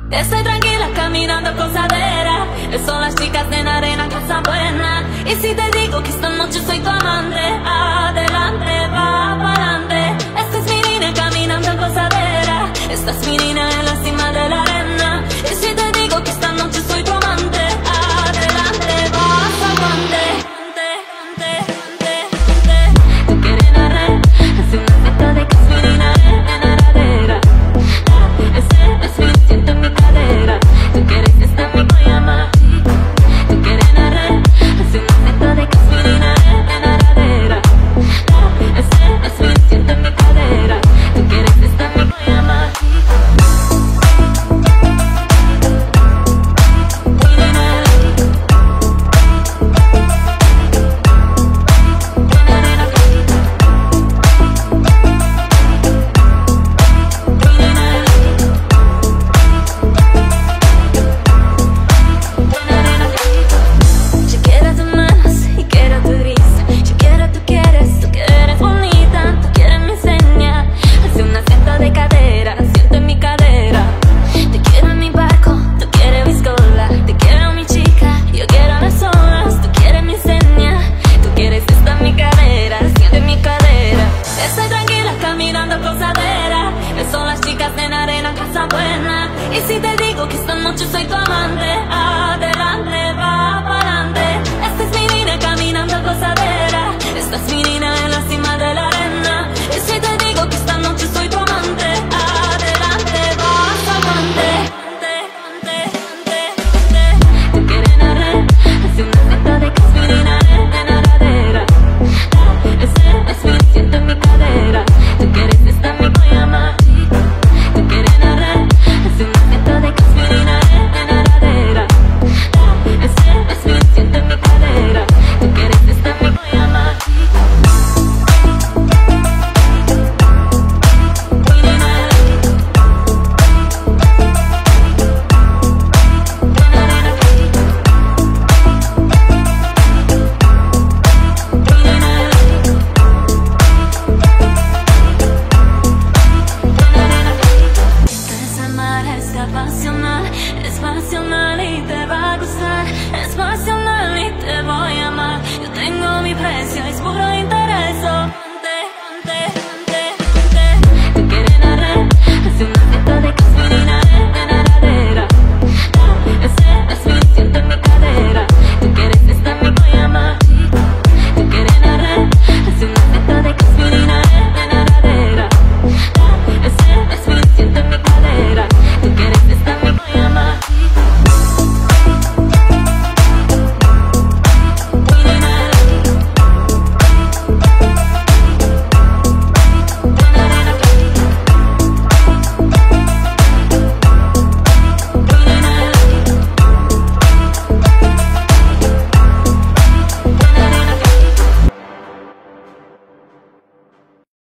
Estoy tranquila caminando posadera. Son las chicas de la arena, casa buena. Y si te digo que esta noche soy tu amante, adelante, va pa'lante. Esta es mi niña caminando posadera. Esta es mi niña en la cima de la arena. Y si te digo que esta noche soy tu amante, adelante, vas aguante. Tú quieres narrar, hace un efecto de que es mi niña en la ladera. Ese es mi siento en mi cadera. Tú quieres estar mi llama. Tú quieres narrar, hace un efecto de que es mi niña en la ladera. Ese es mi siento en mi cadera. Tú quieres estar mi llama. Son las chicas de la arena, casa buena. Y si te digo que esta noche soy tu amante,